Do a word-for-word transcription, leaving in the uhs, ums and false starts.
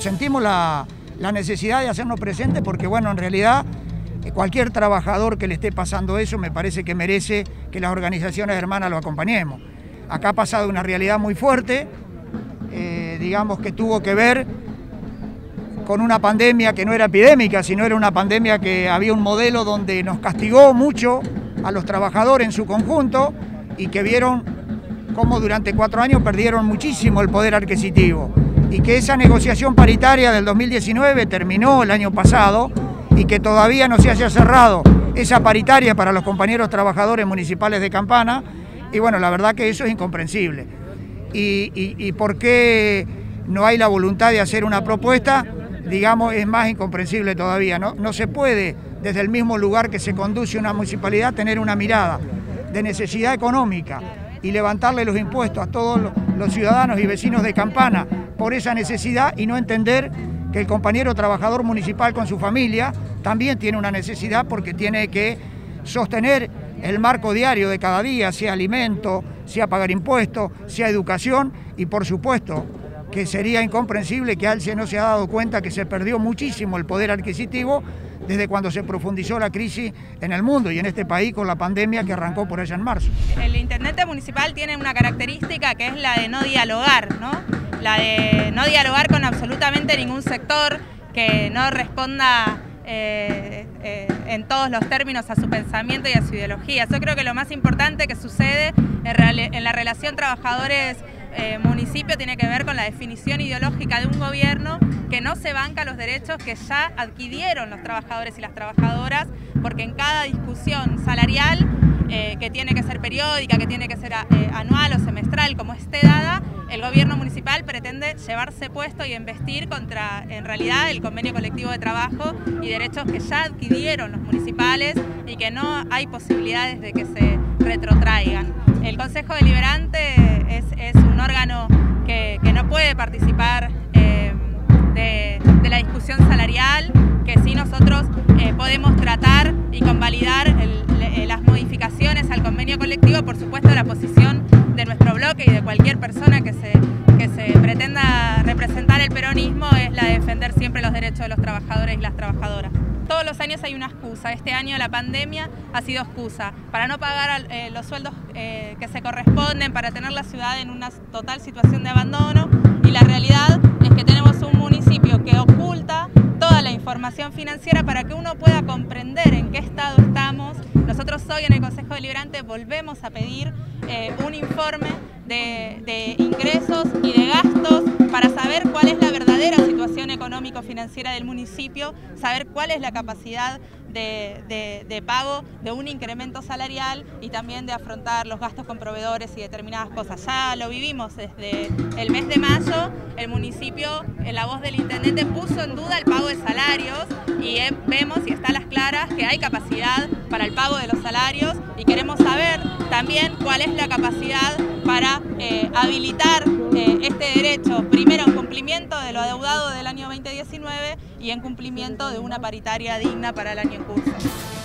sentimos la, la necesidad de hacernos presentes porque, bueno, en realidad cualquier trabajador que le esté pasando eso me parece que merece que las organizaciones hermanas lo acompañemos. Acá ha pasado una realidad muy fuerte, eh, digamos que tuvo que ver con una pandemia que no era epidémica, sino era una pandemia que había un modelo donde nos castigó mucho a los trabajadores en su conjunto y que vieron cómo durante cuatro años perdieron muchísimo el poder adquisitivo y que esa negociación paritaria del dos mil diecinueve terminó el año pasado y que todavía no se haya cerrado esa paritaria para los compañeros trabajadores municipales de Campana, y bueno, la verdad que eso es incomprensible. Y, y, y por qué no hay la voluntad de hacer una propuesta, digamos, es más incomprensible todavía. No, no se puede, desde el mismo lugar que se conduce una municipalidad, tener una mirada de necesidad económica y levantarle los impuestos a todos los, los ciudadanos y vecinos de Campana por esa necesidad y no entender que el compañero trabajador municipal con su familia también tiene una necesidad porque tiene que sostener el marco diario de cada día, sea alimento, sea pagar impuestos, sea educación, y por supuesto que sería incomprensible que alguien no se ha dado cuenta que se perdió muchísimo el poder adquisitivo desde cuando se profundizó la crisis en el mundo y en este país con la pandemia que arrancó por allá en marzo. El intendente municipal tiene una característica que es la de no dialogar, ¿no? La de no dialogar con absolutamente ningún sector que no responda eh, eh, en todos los términos a su pensamiento y a su ideología. Yo creo que lo más importante que sucede en, en la relación trabajadores-municipio eh, tiene que ver con la definición ideológica de un gobierno que no se banca los derechos que ya adquirieron los trabajadores y las trabajadoras, porque en cada discusión salarial, eh, que tiene que ser periódica, que tiene que ser eh, anual o semestral, como esté dada, el gobierno municipal pretende llevarse puesto y embestir contra, en realidad, el convenio colectivo de trabajo y derechos que ya adquirieron los municipales y que no hay posibilidades de que se retrotraigan. El Consejo Deliberante es, es un órgano que, que no puede participar eh, de, de la discusión salarial, que sí nosotros eh, podemos tratar y convalidar el, le, las modificaciones al convenio colectivo, por supuesto la posición de nuestro bloque y de cualquier persona que se, que se pretenda representar el peronismo es la de defender siempre los derechos de los trabajadores y las trabajadoras. Todos los años hay una excusa. Este año la pandemia ha sido excusa para no pagar eh, los sueldos eh, que se corresponden, para tener la ciudad en una total situación de abandono, y la realidad es que tenemos un municipio que oculta toda la información financiera para que uno pueda comprender en qué estado estamos. Nosotros hoy en el Consejo Deliberante volvemos a pedir eh, un informe de, de ingresos y de gastos para saber cuál es la verdadera situación económico-financiera del municipio, saber cuál es la capacidad de, de, de pago de un incremento salarial y también de afrontar los gastos con proveedores y determinadas cosas. Ya lo vivimos desde el mes de mayo, el municipio, en la voz del intendente, puso en duda el pago de salarios y eh, vemos y está a las claras que hay capacidad para el pago de los salarios y queremos saber también cuál es la capacidad para eh, habilitar eh, este derecho, primero en cumplimiento de lo adeudado del año veinte diecinueve y en cumplimiento de una paritaria digna para el año en curso.